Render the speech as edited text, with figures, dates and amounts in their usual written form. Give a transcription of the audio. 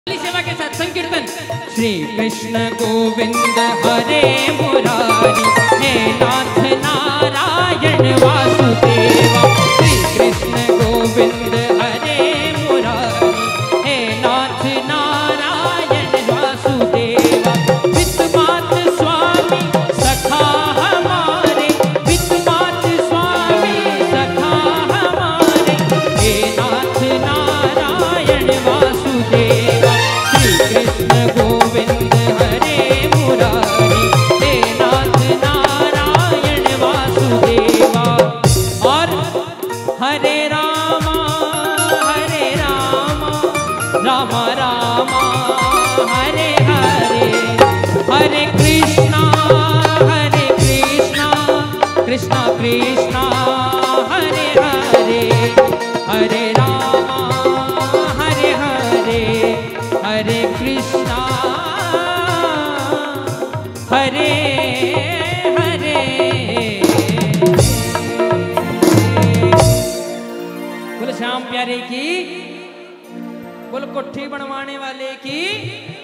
सेवा के साथ संकीर्तन। श्री कृष्ण गोविंद हरे मुरारी, हे नाथ नारायण वासुदेवा। श्री कृष्ण गोविंद हरे मुरारी, हे नाथ नारायण वासुदेवा। वित्तमात स्वामी सखा हमारे, वित्तमात स्वामी सखा हमारे, हे नाथ नारायण वासुदेवा। कृष्ण गोविंद हरे मुरारी, हे नाथ नारायण वासुदेवा। और हरे रामा रामा रामा हरे हरे, हरे कृष्णा कृष्णा कृष्णा हरे हरे, हरे रामा हरे हरे, हरे कृष्णा हरे हरे। बोलो श्याम प्यारे की, बोलो कोठी बनवाने वाले की।